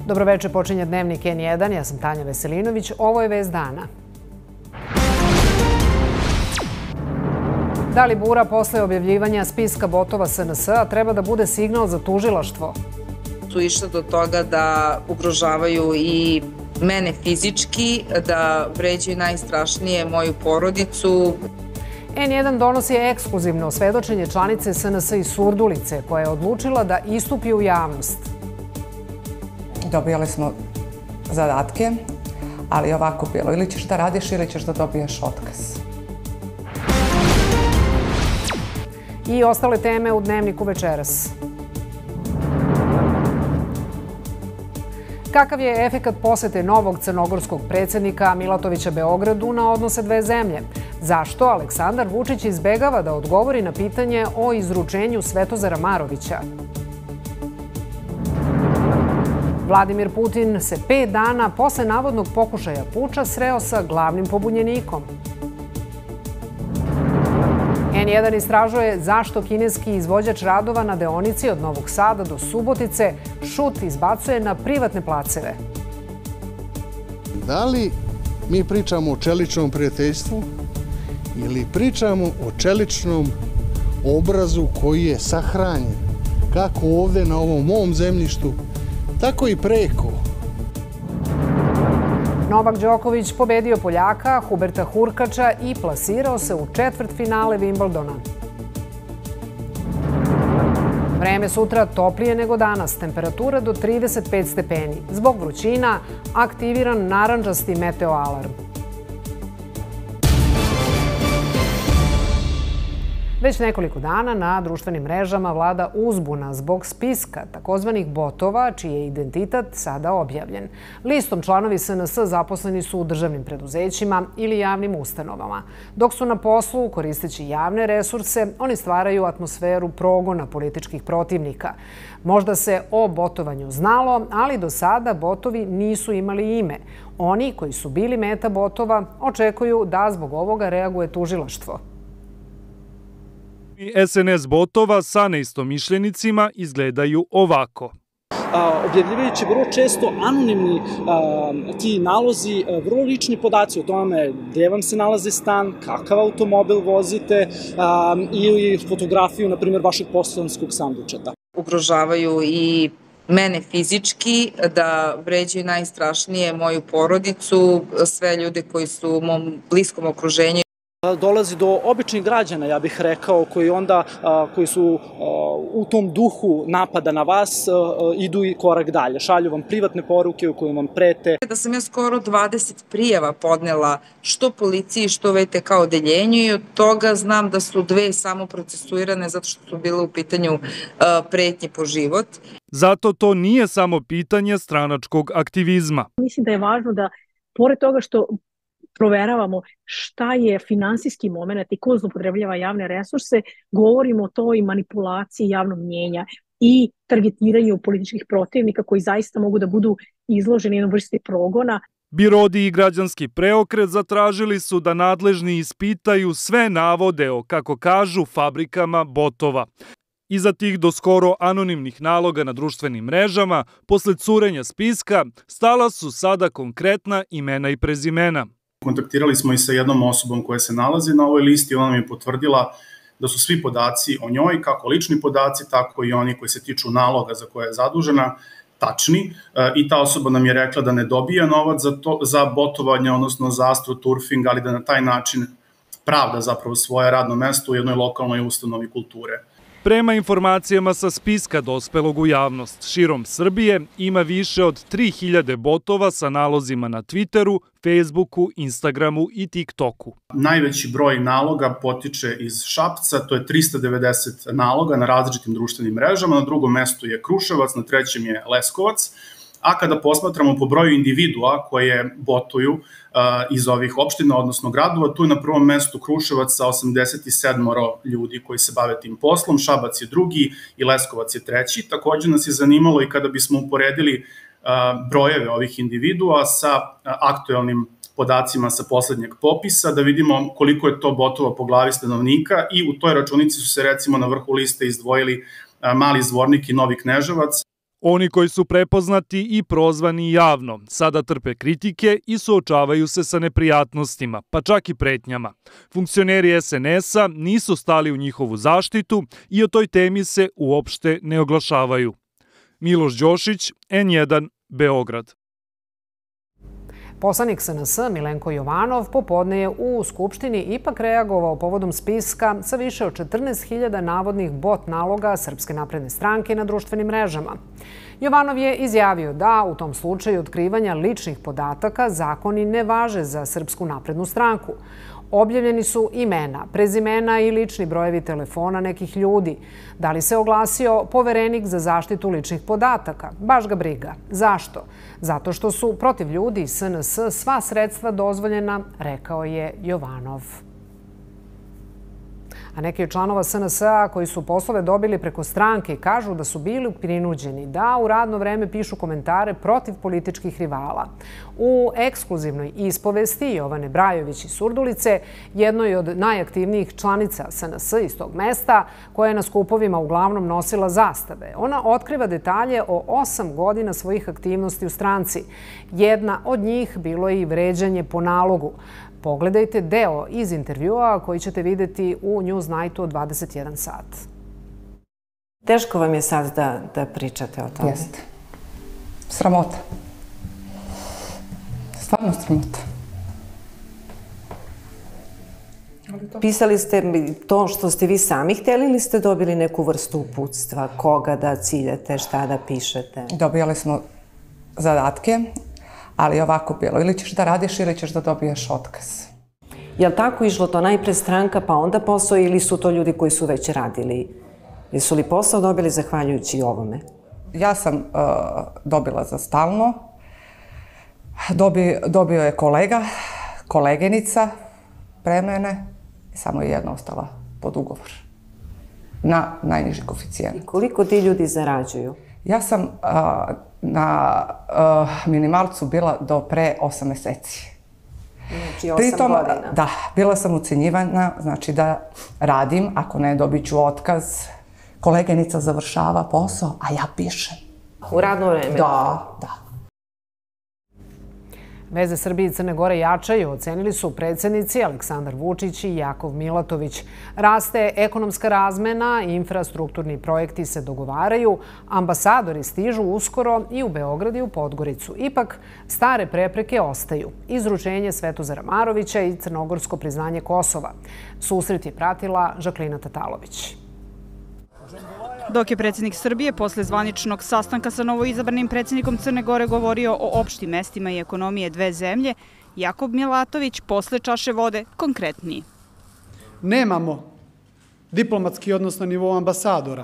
Dobroveče, počinje Dnevnik N1, ja sam Tanja Veselinović, ovo je vest dana. Da li bura posle objavljivanja spiska botova SNS-a treba da bude signal za tužilaštvo? Su išle do toga da ugrožavaju i mene fizički, da vređaju najstrašnije moju porodicu. N1 donosi ekskluzivno svedočenje članice SNS iz Surdulice, koja je odlučila da istupi u javnost. Dobijali smo zadatke, ali ovako bilo. Ili ćeš da radiš ili ćeš da dobiješ otkaz. I ostale teme u Dnevniku večeras. Kakav je efekat posete novog crnogorskog predsjednika Milatovića Beogradu na odnose dve zemlje? Zašto Aleksandar Vučić izbegava da odgovori na pitanje o izručenju Svetozara Marovića? Vladimir Putin se 5 dana posle navodnog pokušaja puča sreo sa glavnim pobunjenikom. N1 istražuje zašto kineski izvođač radova na deonici od Novog Sada do Subotice šut izbacuje na privatne placeve. Da li mi pričamo o čeličnom prijateljstvu ili pričamo o čeličnom obrazu koji je sahranjen kako ovde na ovom mom zemljištu, tako i preko? Novak Đoković pobedio Poljaka Huberta Hurkača i plasirao se u četvrtfinale Wimbledona. Vreme sutra toplije nego danas, temperatura do 35 stepeni. Zbog vrućina aktiviran narandžasti meteo alarm. Već nekoliko dana na društvenim mrežama vlada uzbuna zbog spiska takozvanih botova, čiji je identitet sada objavljen. Listom članovi SNS zaposleni su u državnim preduzećima ili javnim ustanovama. Dok su na poslu, koristeći javne resurse, oni stvaraju atmosferu progona političkih protivnika. Možda se o botovanju znalo, ali do sada botovi nisu imali ime. Oni koji su bili meta botova očekuju da zbog ovoga reaguje tužilaštvo. SNS botova sa neistomišljenicima izgledaju ovako. Objavljivajući vrlo često anonimni ti nalozi, vrlo lični podaci o tome gde vam se nalazi stan, kakav automobil vozite ili fotografiju, na primjer, vašeg poštanskog sandučeta. Ugrožavaju i mene fizički, da vređaju najstrašnije moju porodicu, sve ljude koji su u mom bliskom okruženju. Dolazi do običnih građana, ja bih rekao, koji su u tom duhu napada na vas, idu i korak dalje. Šalju vam privatne poruke u kojima vam prete. Da sam ja skoro 20 prijava podnela što policiji, što VTK odeljenju i od toga znam da su 2 samo procesuirane zato što su bile u pitanju pretnje po život. Zato to nije samo pitanje stranačkog aktivizma. Mislim da je važno da, pored toga što proveravamo šta je finansijski moment i ko zloupotrebljava javne resurse, govorimo o toj manipulaciji javnog mnjenja i targetiranju političkih protivnika koji zaista mogu da budu izloženi jednoj vrsti progona. Birodi i građanski preokret zatražili su da nadležni ispitaju sve navode o, kako kažu, fabrikama botova. Iza tih do skoro anonimnih naloga na društvenim mrežama, posle curenja spiska, stala su sada konkretna imena i prezimena. Kontaktirali smo i sa jednom osobom koja se nalazi na ovoj listi, ona nam je potvrdila da su svi podaci o njoj, kako lični podaci, tako i oni koji se tiču naloga za koje je zadužena, tačni. I ta osoba nam je rekla da ne dobija novac za botovanje, odnosno za astroturfing, ali da na taj način pravda zapravo svoje radno mesto u jednoj lokalnoj ustanovi kulture. Prema informacijama sa spiska dospelog u javnost, širom Srbije ima više od 3000 botova sa nalozima na Twitteru, Facebooku, Instagramu i TikToku. Najveći broj naloga potiče iz Šapca, to je 390 naloga na različitim društvenim mrežama, na drugom mestu je Kruševac, na trećem je Leskovac, a kada posmatramo po broju individua koje botuju iz ovih opština, odnosno gradova, tu je na prvom mestu Kruševac sa 87 ljudi koji se bave tim poslom, Šabac je drugi i Leskovac je treći. Takođe nas je zanimalo i kada bismo uporedili brojeve ovih individua sa aktuelnim podacima sa poslednjeg popisa, da vidimo koliko je to botova po glavi stanovnika i u toj računici su se recimo na vrhu liste izdvojili Mali Zvornik i Novi Kneževac. Oni koji su prepoznati i prozvani javno, sada trpe kritike i suočavaju se sa neprijatnostima, pa čak i pretnjama. Funkcioneri SNS-a nisu stali u njihovu zaštitu i o toj temi se uopšte ne oglašavaju. Miloš Đošić, N1, Beograd. Poslanik SNS Milenko Jovanov popodne je u Skupštini ipak reagovao povodom spiska sa više od 14.000 navodnih bot naloga Srpske napredne stranke na društvenim mrežama. Jovanov je izjavio da u tom slučaju otkrivanja ličnih podataka zakoni ne važe za Srpsku naprednu stranku. Objavljeni su imena, prezimena i lični brojevi telefona nekih ljudi. Da li se oglasio Poverenik za zaštitu ličnih podataka? Baš ga briga. Zašto? Zato što su protiv ljudi iz SNS sva sredstva dozvoljena, rekao je Jovanov. A neki od članova SNS-a koji su poslove dobili preko stranke kažu da su bili prinuđeni da u radno vreme pišu komentare protiv političkih rivala. U ekskluzivnoj ispovesti Jovane Brajović iz Surdulice, jednoj od najaktivnijih članica SNS iz tog mesta, koja je na skupovima uglavnom nosila zastave, ona otkriva detalje o 8 godina svojih aktivnosti u stranci. Jedna od njih bilo je i vređanje po nalogu. Pogledajte deo iz intervjua koji ćete vidjeti u Newsnightu od 21 sat. Teško vam je sad da pričate o tome? Jeste. Sramota. Stvarno sramota. Pisali ste to što ste vi sami htjeli ili ste dobili neku vrstu uputstva? Koga da ciljate, šta da pišete? Dobijali smo zadatke, ali ovako bilo. Ili ćeš da radiš ili ćeš da dobiješ otkaz. Je li tako išlo to najpre stranka pa onda posao ili su to ljudi koji su već radili? Jesu li posao dobili zahvaljujući ovome? Ja sam dobila za stalno. Dobio je kolega, koleginica pre mene i samo je jedna ostala pod ugovor na najniži koeficijent. I koliko ti ljudi zarađuju? Ja sam na minimalcu bila do pre 8 meseci. Znači 8 godina? Da, bila sam ucenjivana, znači da radim, ako ne dobit ću otkaz. Koleginica završava posao, a ja pišem. U radno vreme? Da, da. Veze Srbije i Crne Gore jačaju, ocenili su predsjednici Aleksandar Vučić i Jakov Milatović. Raste ekonomska razmena, infrastrukturni projekti se dogovaraju, ambasadori stižu uskoro i u Beograd i u Podgoricu. Ipak, stare prepreke ostaju. Izručenje Svetozara Marovića i crnogorsko priznanje Kosova. Susret je pratila Žaklina Tatalović. Dok je predsjednik Srbije posle zvaničnog sastanka sa novoizabranim predsjednikom Crne Gore govorio o opštim mestima i ekonomije dve zemlje, Jakov Milatović posle čaše vode konkretniji. Nemamo diplomatski odnos na nivou ambasadora.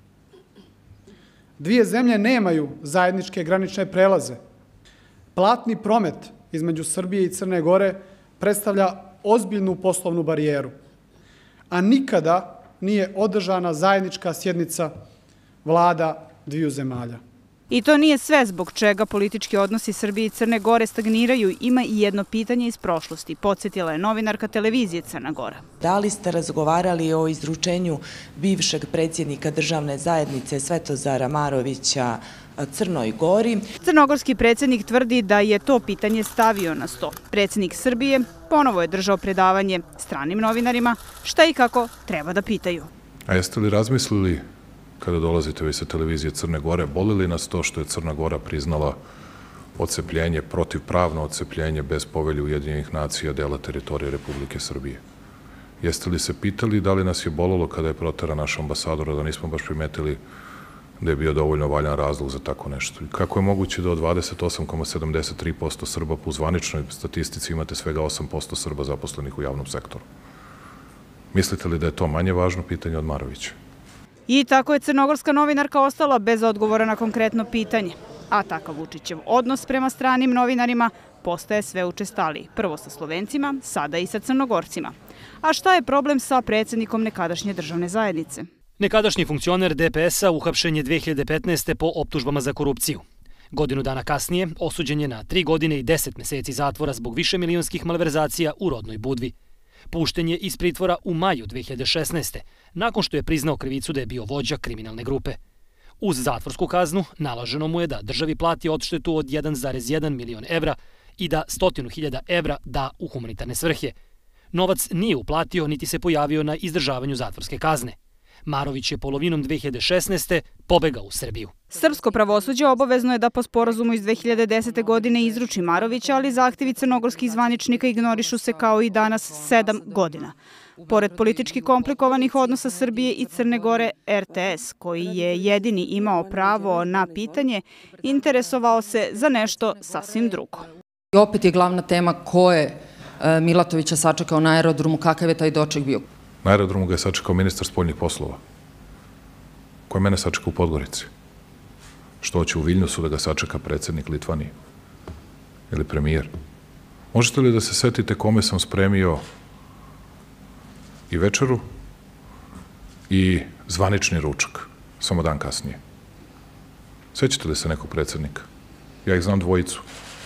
Dvije zemlje nemaju zajedničke granične prelaze. Platni promet između Srbije i Crne Gore predstavlja ozbiljnu poslovnu barijeru, a nikada nije održana zajednička sjednica vlada dviju zemalja. I to nije sve zbog čega politički odnosi Srbije i Crne Gore stagniraju. Ima i jedno pitanje iz prošlosti, podsjetila je novinarka televizije Crna Gora. Da li ste razgovarali o izručenju bivšeg predsjednika državne zajednice Svetozara Marovića Crnoj Gori? Crnogorski predsjednik tvrdi da je to pitanje stavio na sto. Predsjednik Srbije ponovo je držao predavanje stranim novinarima šta i kako treba da pitaju. A jeste li razmislili, kada dolazite vi sa televizije Crne Gore, boli li nas to što je Crna Gora priznala odcepljenje, protivpravno odcepljenje bez povelje Ujedinjenih nacija dela teritorije Republike Srbije? Jeste li se pitali da li nas je bolelo kada je protera naš ambasador, da nismo baš primetili da je bio dovoljno valjan razlog za tako nešto? Kako je moguće da od 28,73% Srba po zvaničnoj statistici imate svega 8% Srba zaposlenih u javnom sektoru? Mislite li da je to manje važno pitanje od Marovića? I tako je crnogorska novinarka ostala bez odgovora na konkretno pitanje. A takav Vučićev odnos prema stranim novinarima postaje sve učestaliji. Prvo sa Slovencima, sada i sa Crnogorcima. A šta je problem sa predsjednikom nekadašnje državne zajednice? Nekadašnji funkcioner DPS-a uhapšen je 2015. po optužbama za korupciju. Godinu dana kasnije osuđen je na 3 godine i 10 meseci zatvora zbog višemilionskih malverzacija u rodnoj Budvi. Pušten je iz pritvora u maju 2016. nakon što je priznao krivicu da je bio vođa kriminalne grupe. Uz zatvorsku kaznu naloženo mu je da državi plati odštetu od 1,1 milion evra i da 100.000 evra da u humanitarne svrhe. Novac nije uplatio niti se pojavio na izdržavanju zatvorske kazne. Marović je polovinom 2016. pobegao u Srbiju. Srpsko pravosuđe obavezno je da po sporazumu iz 2010. godine izruči Marovića, ali zahtevi crnogorskih zvaničnika ignorišu se kao i danas 7 godina. Pored politički komplikovanih odnosa Srbije i Crne Gore, RTS, koji je jedini imao pravo na pitanje, interesovao se za nešto sasvim drugo. I opet je glavna tema ko je Milatovića sačekao na aerodromu, kakav je taj doček bio. Na aerodromu ga je sačekao ministar spoljnih poslova, koji je mene sačekao u Podgorici. Što hoće u Viljnusu da ga sačeka predsjednik Litvanije ili premijer. Možete li da se setite kome sam spremio i večeru i zvanični ručak, samo dan kasnije? Sećate li se nekog predsjednika? Ja ih znam dvojicu.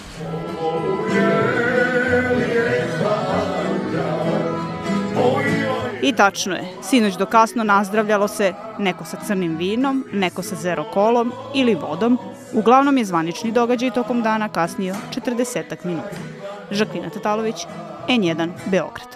I tačno je, sinoć do kasno nazdravljalo se neko sa crnim vinom, neko sa zero kolom ili vodom. Uglavnom je zvanični događaj tokom dana kasnio 40 minuta. Žaklina Tatalović, N1, Beograd.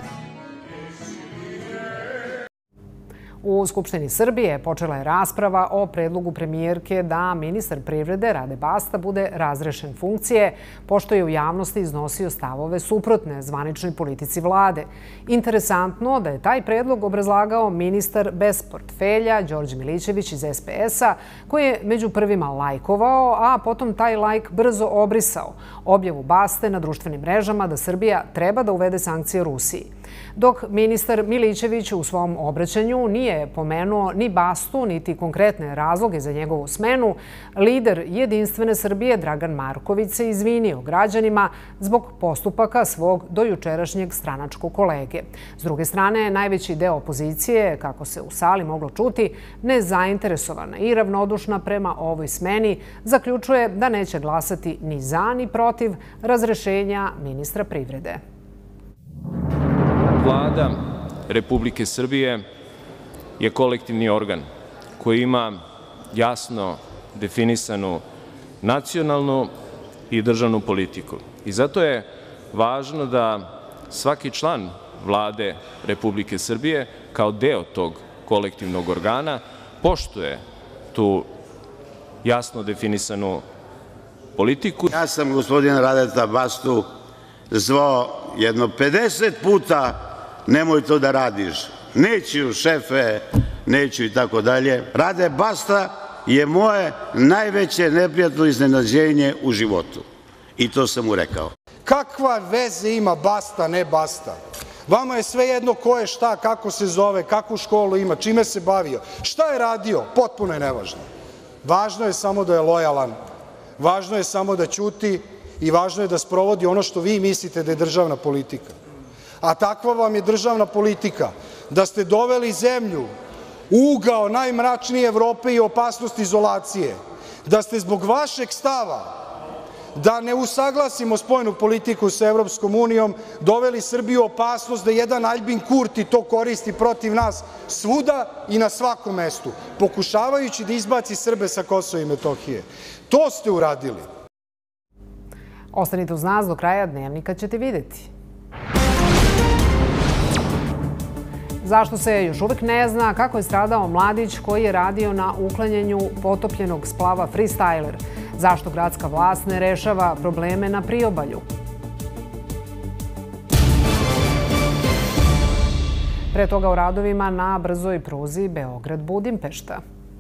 U Skupštini Srbije počela je rasprava o predlogu premijerke da ministar privrede Rade Basta bude razrešen funkcije, pošto je u javnosti iznosio stavove suprotne zvaničnoj politici vlade. Interesantno da je taj predlog obrazlagao ministar bez portfelja Đorđe Milićević iz SPS-a, koji je među prvima lajkovao, a potom taj lajk brzo obrisao objavu Baste na društvenim mrežama da Srbija treba da uvede sankcije Rusiji. Dok ministar Milićević u svom obraćanju nije pomenuo ni Bastu, niti konkretne razloge za njegovu smenu, lider Jedinstvene Srbije Dragan Marković se izvinio građanima zbog postupaka svog dojučerašnjeg stranačkog kolege. S druge strane, najveći deo opozicije, kako se u sali moglo čuti, nezainteresovana i ravnodušna prema ovoj smeni, zaključuje da neće glasati ni za ni protiv razrešenja ministra privrede. Vlada Republike Srbije je kolektivni organ koji ima jasno definisanu nacionalnu i državnu politiku. I zato je važno da svaki član Vlade Republike Srbije kao deo tog kolektivnog organa poštuje tu jasno definisanu politiku. Ja sam gospodina Radeta Bastu zvao jedno 50 puta, nemoj to da radiš, neću šefe, neću i tako dalje. Rade Basta je moje najveće neprijatno iznenađenje u životu i to sam mu rekao. Kakva veze ima Basta, ne Basta? Vama je sve jedno ko je šta, kako se zove, kakvu školu ima, čime se bavio, šta je radio, potpuno je nevažno. Važno je samo da je lojalan, važno je samo da ćuti i važno je da sprovodi ono što vi mislite da je državna politika. A takva vam je državna politika da ste doveli zemlju u ugao najmračnije Evrope i opasnost izolacije, da ste zbog vašeg stava da ne usaglasimo spoljnu politiku sa Evropskom unijom doveli Srbiju u opasnost da jedan Aljbin Kurti to koristi protiv nas svuda i na svakom mestu, pokušavajući da izbaci Srbe sa Kosova i Metohije. To ste uradili. Ostanite uz nas, do kraja dnevnika ćete vidjeti. Zašto se još uvek ne zna kako je stradao mladić koji je radio na uklanjanju potopljenog splava Freestyler? Zašto gradska vlast ne rešava probleme na priobalju? Pre toga o radovima na brzoj pruzi Beograd-Budimpešta.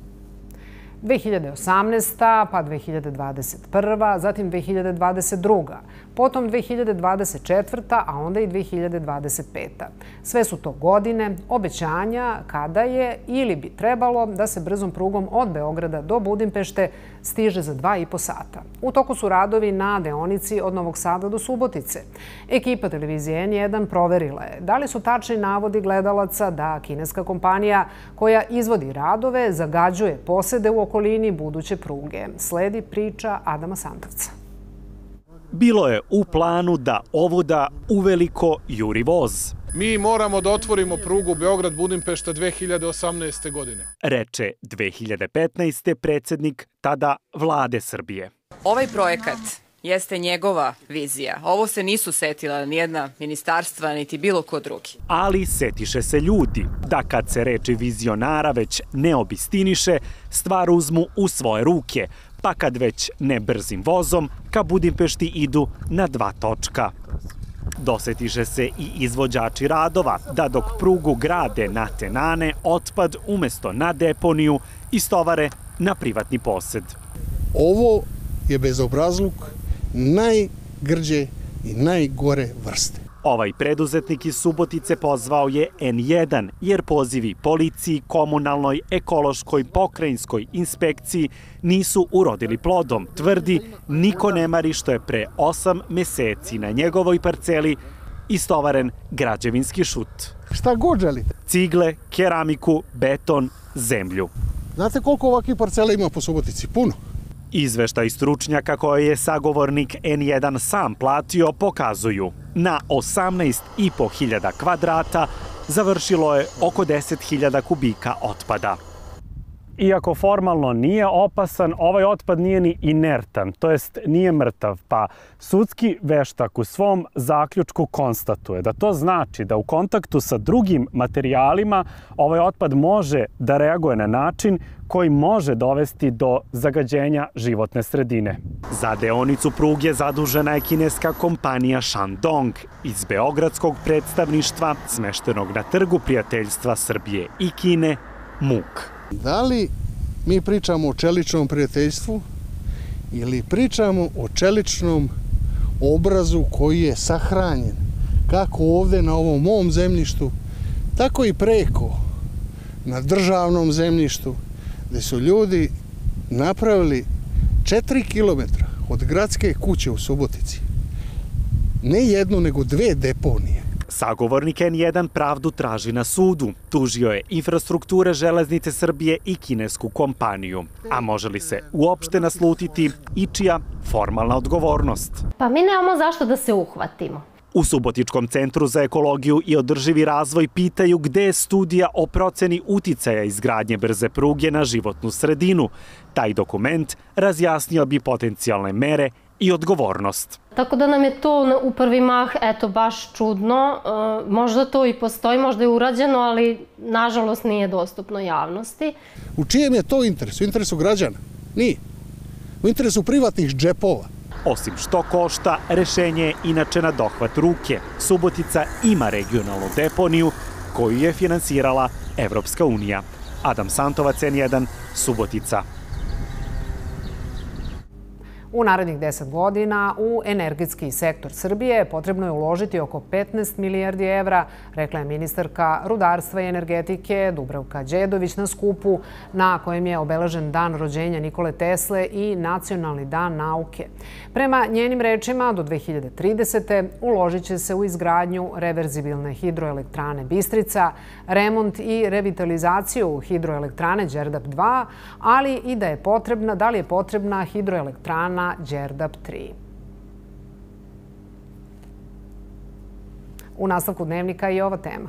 2018. pa 2021. zatim 2022. potom 2024. a onda i 2025. Sve su to godine obećanja kada je ili bi trebalo da se brzom prugom od Beograda do Budimpešte stiže za 2,5 sata. U toku su radovi na deonici od Novog Sada do Subotice. Ekipa televizije N1 proverila je da li su tačni navodi gledalaca da kineska kompanija koja izvodi radove zagađuje posede u okolini buduće pruge. Sledi priča Adama Santovca. bilo je u planu da ovuda uveliko juri voz. Mi moramo da otvorimo prugu Beograd-Budimpešta 2018. godine. Reče 2015. predsjednik tada vlade Srbije. Ovaj projekat jeste njegova vizija. Ovo se nisu setila nijedna ministarstva, niti bilo ko drugi. Ali setiše se ljudi da kad se reči vizionara već ne obistiniše, stvar uzmu u svoje ruke, pa kad već ne brzim vozom, ka Budimpešti idu na 2 točka. Dosetiše se i izvođači radova da dok prugu grade na tenane, otpad umjesto na deponiju istovare na privatni posed. Ovo je bezobrazluk najgrđe i najgore vrste. Ovaj preduzetnik iz Subotice pozvao je N1, jer pozivi policiji, komunalnoj, ekološkoj, pokrajinskoj inspekciji nisu urodili plodom. Tvrdi, niko ne mari što je pre 8 meseci na njegovoj parceli istovaren građevinski šut. Šta god želite. Cigle, keramiku, beton, zemlju. Znate koliko ovakvih parcela ima po Subotici? Puno. Izveštaj stručnjaka koje je sagovornik N1 sam platio pokazuju. Na 18.500 kvadrata završilo je oko 10.000 kubika otpada. Iako formalno nije opasan, ovaj otpad nije ni inertan, to jest nije mrtav, pa sudski veštak u svom zaključku konstatuje da to znači da u kontaktu sa drugim materijalima ovaj otpad može da reaguje na način koji može dovesti do zagađenja životne sredine. Za deonicu pruge zadužena je kineska kompanija Shandong iz beogradskog predstavništva smeštenog na Trgu prijateljstva Srbije i Kine MUK. Da li mi pričamo o čeličnom prijateljstvu ili pričamo o čeličnom obrazu koji je sahranjen kako ovde na ovom mom zemljištu, tako i preko na državnom zemljištu, gde su ljudi napravili 4 kilometra od gradske kuće u Subotici ne jednu, nego 2 deponije. Sagovornik N1 pravdu traži na sudu. Tužio je Infrastrukture železnice Srbije i kinesku kompaniju. A može li se uopšte naslutiti i čija formalna odgovornost? Pa mi nemamo zašto da se uhvatimo. U Subotičkom centru za ekologiju i održivi razvoj pitaju gde je studija o proceni uticaja izgradnje brze pruge na životnu sredinu. Taj dokument razjasnio bi potencijalne mere i odgovornost. Tako da nam je to u prvi mah, eto, baš čudno. Možda to i postoji, možda je urađeno, ali nažalost nije dostupno javnosti. U čijem je to interesu? U interesu građana? Nije. U interesu privatnih džepova. Osim što košta, rešenje je inače na dohvat ruke. Subotica ima regionalnu deponiju koju je finansirala Evropska unija. Adam Santovac, N1, Subotica. U narednih 10 godina u energetski sektor Srbije potrebno je uložiti oko 15 milijardi evra, rekla je ministarka rudarstva i energetike Dubravka Đedović na skupu na kojem je obeležen dan rođenja Nikole Tesle i Nacionalni dan nauke. Prema njenim rečima, do 2030. uložit će se u izgradnju reverzibilne hidroelektrane Bistrica, remont i revitalizaciju hidroelektrane Đerdap 2, ali i da li je potrebna hidroelektrana Đerdap 3. U nastavku dnevnika i ova tema.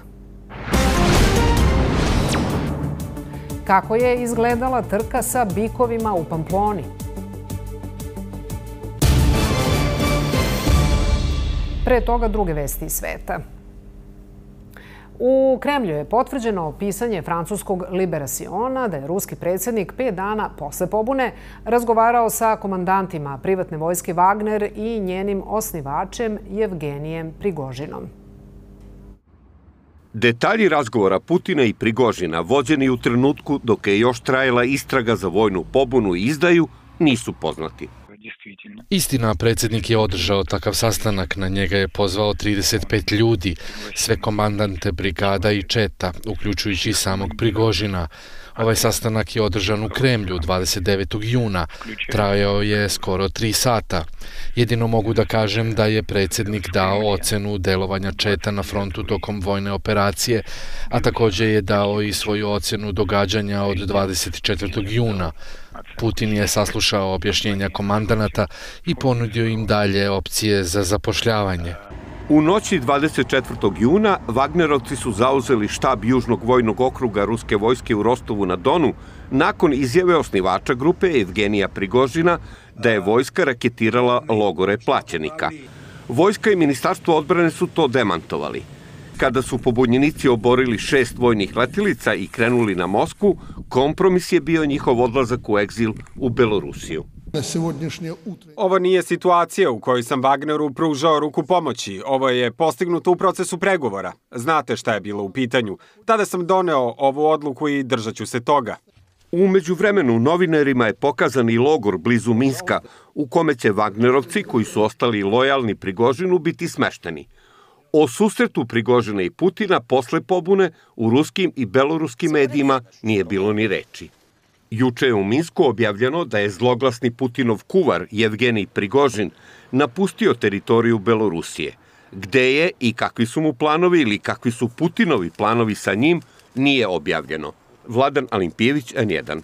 Kako je izgledala trka sa bikovima u Pamploni? Pre toga druge vesti iz sveta. U Kremlju je potvrđeno pisanje francuskog Liberaciona da je ruski predsjednik 5 dana posle pobune razgovarao sa komandantima privatne vojske Wagner i njenim osnivačem Jevgenijem Prigožinom. Detalji razgovora Putina i Prigožina, vođeni u trenutku dok je još trajala istraga za vojnu pobunu i izdaju, nisu poznati. Istina, predsjednik je održao takav sastanak, na njega je pozvao 35 ljudi, sve komandante brigada i četa, uključujući i samog Prigožina. Ovaj sastanak je održan u Kremlju 29. juna, trajao je skoro 3 sata. Jedino mogu da kažem da je predsjednik dao ocenu delovanja četa na frontu tokom vojne operacije, a također je dao i svoju ocenu događanja od 24. juna. Putin je saslušao objašnjenja komandanata i ponudio im dalje opcije za zapošljavanje. U noći 24. juna Vagnerovci su zauzeli štab Južnog vojnog okruga ruske vojske u Rostovu na Donu nakon izjave osnivača grupe Evgenija Prigožina da je vojska raketirala logore plaćenika. Vojska i Ministarstvo odbrane su to demantovali. Kada su pobunjenici oborili 6 vojnih letilica i krenuli na Moskvu, kompromis je bio njihov odlazak u egzil u Belorusiju. Ovo nije situacija u kojoj sam Wagneru pružao ruku pomoći. Ovo je postignuto u procesu pregovora. Znate šta je bilo u pitanju. Tada sam doneo ovu odluku i držat ću se toga. U međuvremenu novinarima je pokazan i logor blizu Minska, u kome će Wagnerovci, koji su ostali lojalni Prigožinu, biti smešteni. O susretu Prigožina i Putina posle pobune u ruskim i beloruskim medijima nije bilo ni reči. Juče je u Minsku objavljeno da je zloglasni Putinov kuvar Evgenij Prigožin napustio teritoriju Belorusije. Gde je i kakvi su mu planovi ili kakvi su Putinovi planovi sa njim, nije objavljeno. Vladan Alimpijević, N1.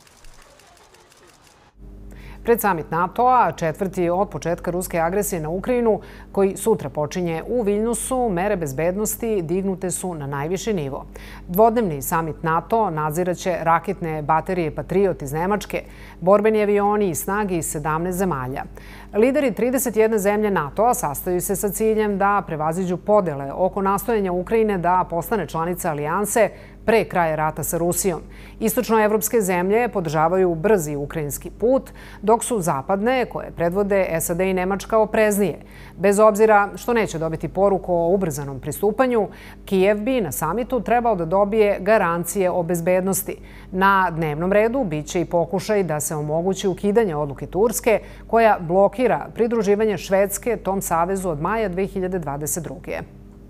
Pred samit NATO-a, četvrti od početka ruske agresije na Ukrajinu, koji sutra počinje u Viljnusu, mere bezbednosti dignute su na najviši nivo. Dvodnevni samit NATO nadziraće raketne baterije Patriot iz Nemačke, borbeni avioni i snage iz 17 zemalja. Lideri 31 zemlje NATO-a sastaju se sa ciljem da prevaziđu podele oko nastojanja Ukrajine da postane članica alijanse pre kraja rata sa Rusijom. Istočnoevropske zemlje podržavaju brzi ukrajinski put, dok su zapadne, koje predvode SAD i Nemačka, opreznije. Bez obzira što neće dobiti poruku o ubrzanom pristupanju, Kijev bi na samitu trebao da dobije garancije o bezbednosti. Na dnevnom redu biće i pokušaj da se omogući ukidanje odluke Turske, koja blokira pridruživanje Švedske tom savezu od maja 2022.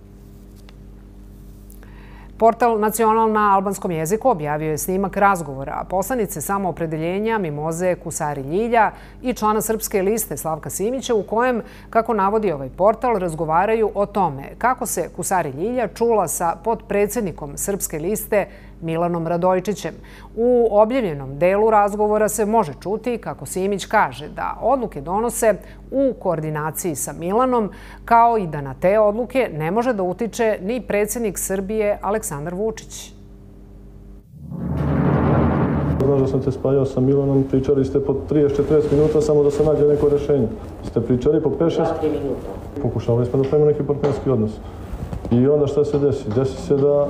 Portal Nacional na albanskom jeziku objavio je snimak razgovora poslanice samoopredeljenja Mimoze Kusari Ljilja i člana Srpske liste Slavka Simića, u kojem, kako navodi ovaj portal, razgovaraju o tome kako se Kusari Ljilja čula sa potpredsjednikom Srpske liste Milanom Radojčićem. U objavljenom delu razgovora se može čuti kako Simić kaže da odluke donose u koordinaciji sa Milanom, kao i da na te odluke ne može da utiče ni predsjednik Srbije Aleksandar Vučić. Znaš da sam te spajao sa Milanom, pričali ste po 30-40 minuta samo da se nađe neko rešenje. Ste pričali po 5-6 minuta. Pokušavali smo da pravimo neki partnerski odnos. I onda šta se desi? Desi se da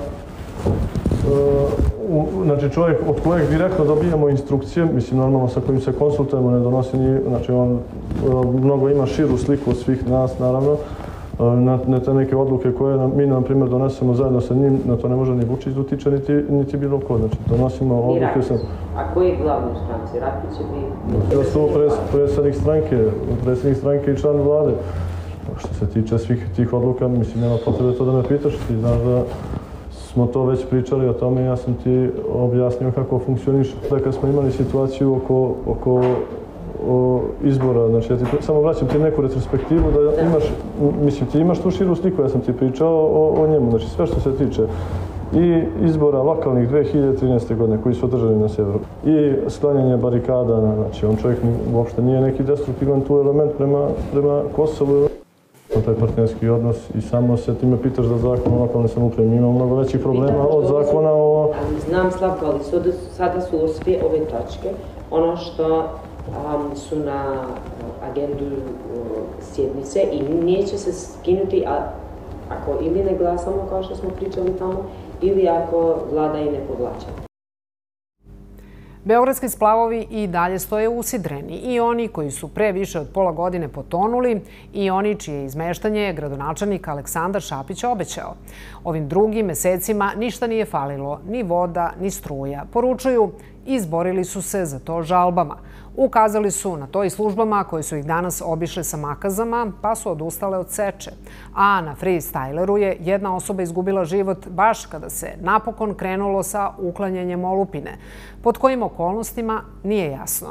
znači čovjek od kojeg direktno dobijamo instrukcije, mislim normalno sa kojim se konsultujemo, ne donosi ni, znači on mnogo ima širu sliku od svih nas naravno, na te neke odluke koje mi na primjer donesemo zajedno sa njim, na to ne može ni Vučić da utiče niti bilo ko, znači donosimo odluke sa... A koji je glavni u stranci? Rakić će biti? Da su predsjednik stranke i član vlade. Što se tiče svih tih odluka, mislim nema potrebe to da me pitaš, ti znaš da smo to već pričali o tome, ja sam ti objasnio kako funkcioniš. Kad smo imali situaciju oko izbora, znači ja ti samo vraćam ti neku retrospektivu da imaš, mislim ti imaš tu širu sliku, ja sam ti pričao o njemu, znači sve što se tiče i izbora lokalnih 2013. godine koji su održani na severu i sklanjanje barikada, znači on čovjek uopšte nije neki destruktivan tu element prema Kosovu. Taj partnerski odnos i samo se time pitaš da zakon o lokalnoj samoupravi. Mi imamo mnogo većih problema od zakona o... Znam, Slavko, ali sada su sve ove točke ono što su na agendu sjednice i neće se skinuti ako ili ne glasamo kao što smo pričali tamo ili ako vlada i ne povlača. Beogradski splavovi i dalje stoje usidreni, i oni koji su pre više od pola godine potonuli i oni čije izmeštanje je gradonačelnik Aleksandar Šapić obećao. Ovim drugim mesecima ništa nije falilo, ni voda, ni struja. Poručuju, izborili su se za to žalbama. Ukazali su na to i službama koje su ih danas obišle sa makazama, pa su odustale od seče. A na freestyleru je jedna osoba izgubila život baš kada se napokon krenulo sa uklanjanjem olupine. Pod kojim okolnostima nije jasno.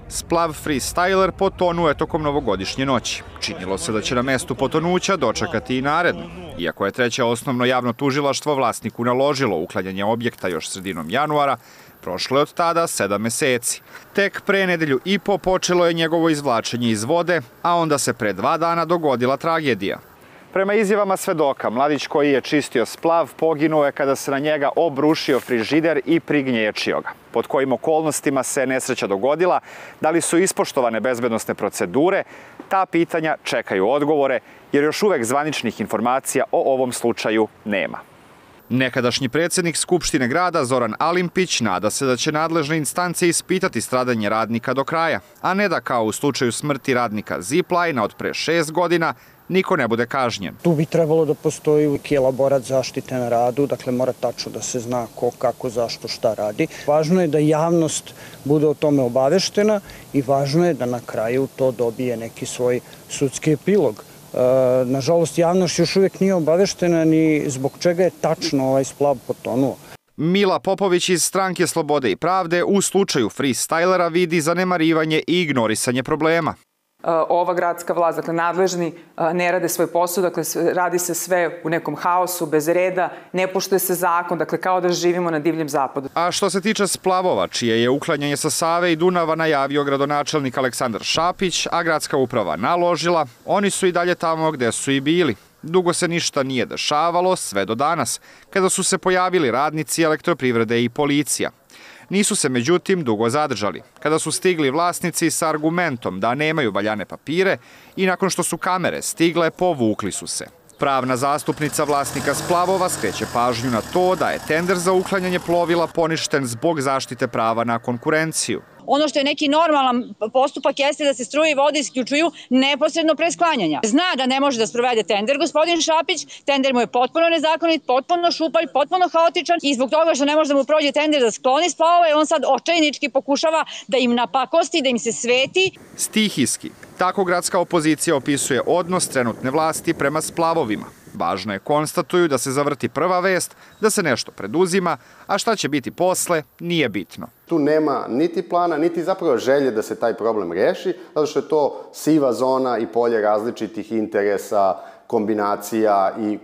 Splav Freestyler potonuo je tokom novogodišnje noći. Činilo se da će na mestu potonuća dočekati i narednu. Iako je treće osnovno javno tužilaštvo vlasniku naložilo uklanjanje objekta još sredinom januara, prošlo je od tada 7 meseci. Tek pre nedelju i po počelo je njegovo izvlačenje iz vode, a onda se pre 2 dana dogodila tragedija. Prema izjavama svedoka, mladić koji je čistio splav poginuo je kada se na njega obrušio frižider i prignječio ga. Pod kojim okolnostima se nesreća dogodila, da li su ispoštovane bezbednosne procedure, ta pitanja čekaju odgovore, jer još uvek zvaničnih informacija o ovom slučaju nema. Nekadašnji predsjednik Skupštine grada Zoran Alimpić nada se da će nadležne instance ispitati stradanje radnika do kraja, a ne da kao u slučaju smrti radnika Zipline od pre 6 godina niko ne bude kažnjen. Tu bi trebalo da postoji elaborat zaštite na radu, dakle mora tačno da se zna ko, kako, zašto, šta radi. Važno je da javnost bude o tome obaveštena i važno je da na kraju to dobije neki svoj sudski epilog. Nažalost, javnost još uvijek nije obaveštena ni zbog čega je tačno ovaj splav potonuo. Mila Popović iz Stranke Slobode i pravde u slučaju Freestylera vidi zanemarivanje i ignorisanje problema. Ova gradska vlast, dakle nadležni, ne rade svoj posao, dakle radi se sve u nekom haosu, bez reda, ne poštuje se zakon, dakle kao da živimo na divljem zapadu. A što se tiče splavova, čije je uklanjanje sa Save i Dunava najavio gradonačelnik Aleksandar Šapić, a gradska uprava naložila, oni su i dalje tamo gde su i bili. Dugo se ništa nije dešavalo, sve do danas, kada su se pojavili radnici elektroprivrede i policija. Nisu se međutim dugo zadržali. Kada su stigli vlasnici sa argumentom da nemaju valjane papire i nakon što su kamere stigle, povukli su se. Pravna zastupnica vlasnika splavova skreće pažnju na to da je tender za uklanjanje plovila poništen zbog zaštite prava na konkurenciju. Ono što je neki normalan postupak jeste da se struje i vode isključuju neposredno pre sklanjanja. Zna da ne može da sprovede tender gospodin Šapić, tender mu je potpuno nezakonit, potpuno šupalj, potpuno haotičan i zbog toga što ne može da mu prođe tender da skloni splavove, on sad očajnički pokušava da im napakosti, da im se sveti. Stihijski. Tako gradska opozicija opisuje odnos trenutne vlasti prema splavovima. Važno je konstatuju da se zavrti prva vest, da se nešto preduzima, a šta će biti posle, nije bitno. Tu nema niti plana, niti zapravo želje da se taj problem reši, zato što je to siva zona i polje različitih interesa, kombinacija i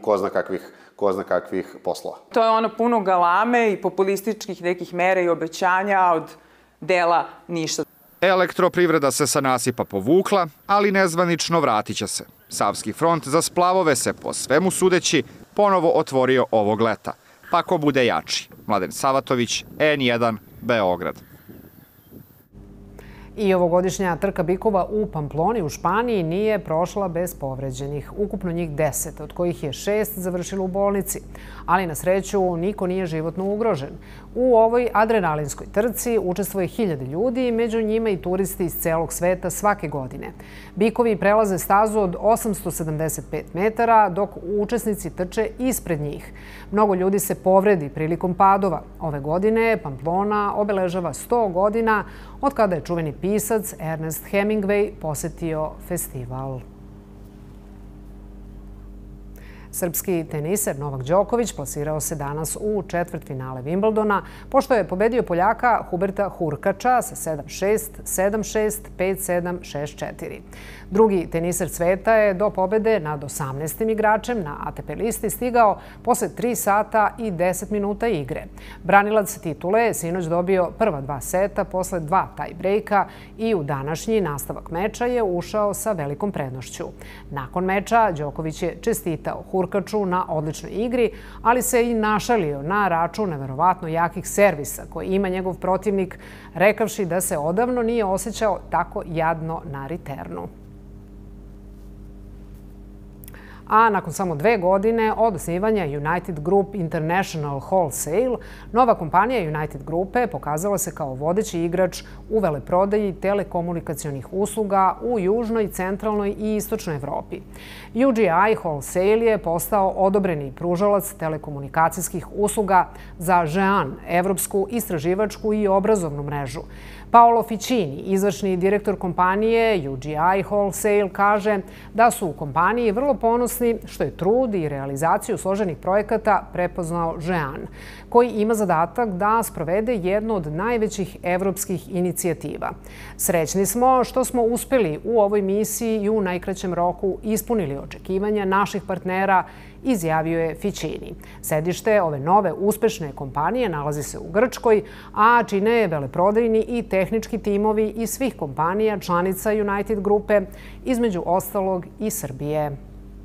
ko zna kakvih poslova. To je ono puno galame i populističkih nekih mera i obećanja, od dela ništa. Elektroprivreda se sa nasipa povukla, ali nezvanično vratit će se. Savski front za splavove se, po svemu sudeći, ponovo otvorio ovog leta. Pa ko bude jači? Mladen Savatović, N1, Beograd. I ovogodišnja trka bikova u Pamploni u Španiji nije prošla bez povređenih. Ukupno njih 10, od kojih je 6 završilo u bolnici. Ali na sreću niko nije životno ugrožen. U ovoj adrenalinskoj trci učestvuje 1000 ljudi, među njima i turisti iz celog sveta svake godine. Bikovi prelaze stazu od 875 metara, dok učesnici trče ispred njih. Mnogo ljudi se povredi prilikom padova. Ove godine Pamplona obeležava 100 godina od kada je čuveni pisac Ernest Hemingway posetio festival. Srpski teniser Novak Đoković plasirao se danas u četvrtfinale Wimbledona, pošto je pobedio Poljaka Huberta Hurkača sa 7-6, 7-6, 5-7, 6-4. Drugi teniser sveta je do pobede nad 18. igračem na ATP listi stigao posle 3 sata i 10 minuta igre. Branilac titule je sinoć dobio prva 2 seta posle 2 tie-breaka i u današnji nastavak meča je ušao sa velikom prednošću. Nakon meča Đoković je čestitao Hurkaču na odličnoj igri, ali se i našalio na račun neverovatno jakih servisa koje ima njegov protivnik, rekavši da se odavno nije osjećao tako jadno na riternu. A nakon samo 2 godine od osnivanja United Group International Wholesale, nova kompanija United Grupe pokazala se kao vodeći igrač u veleprodaji telekomunikacionih usluga u južnoj, centralnoj i istočnoj Evropi. UGI Wholesale je postao odobreni pružalac telekomunikacijskih usluga za ŽEAN, Evropsku istraživačku i obrazovnu mrežu. Paolo Ficini, izvršni direktor kompanije UGI Wholesale, kaže da su u kompaniji vrlo ponosni ponosni što je trud i realizaciju složenih projekata prepoznao Jean, koji ima zadatak da sprovede jednu od najvećih evropskih inicijativa. Srećni smo što smo uspeli u ovoj misiji i u najkraćem roku ispunili očekivanja naših partnera, izjavio je Ficini. Sedište ove nove uspešne kompanije nalazi se u Grčkoj, a čine je veleprodajni i tehnički timovi iz svih kompanija članica United grupe, između ostalog i Srbije.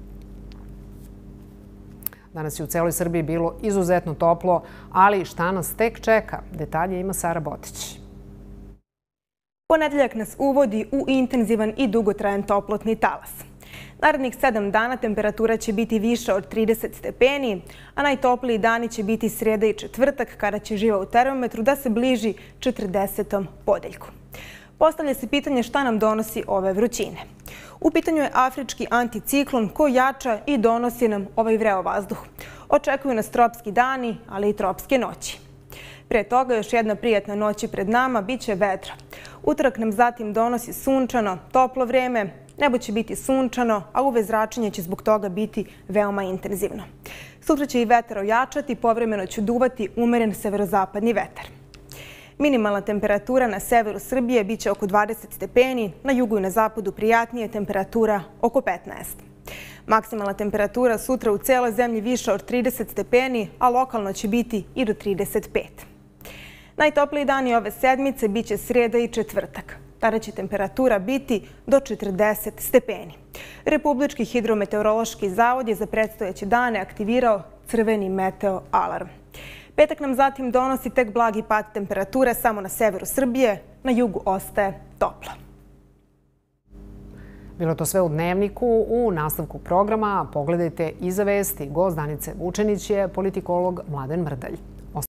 Danas je u celoj Srbiji bilo izuzetno toplo, ali šta nas tek čeka? Detalje ima Sara Botić. Ponedeljak nas uvodi u intenzivan i dugotrajan toplotni talas. Narednih 7 dana temperatura će biti više od 30 stepeni, a najtopliji dani će biti sreda i četvrtak, kada će živa u termometru da se bliži 40. podeljku. Postavlja se pitanje šta nam donosi ove vrućine. U pitanju je afrički anticiklon koji jača i donosi nam ovaj vreo vazduh. Očekuju nas tropski dani, ali i tropske noći. Pre toga još jedna prijatna noć je pred nama, bit će vedra. Utorak nam zatim donosi sunčano, toplo vreme, nebo će biti sunčano, a UV zračenje će zbog toga biti veoma intenzivno. Sutra će i vetar ojačati, povremeno će duvati umeren severozapadni vetar. Minimalna temperatura na severu Srbije biće oko 20 stepeni, na jugu i na zapadu prijatnije temperatura oko 15. Maksimalna temperatura sutra u celoj zemlji više od 30 stepeni, a lokalno će biti i do 35. Najtopliji dani ove sedmice biće sreda i četvrtak. Tada će temperatura biti do 40 stepeni. Republički hidrometeorološki zavod je za predstojeće dane aktivirao crveni meteo alarm. Petak nam zatim donosi tek blagi pad temperature samo na severu Srbije, na jugu ostaje toplo. Bilo to sve u Dnevniku. U nastavku programa pogledajte iza vesti. Gost Danice Vučenić je politikolog Mladen Mrdalj.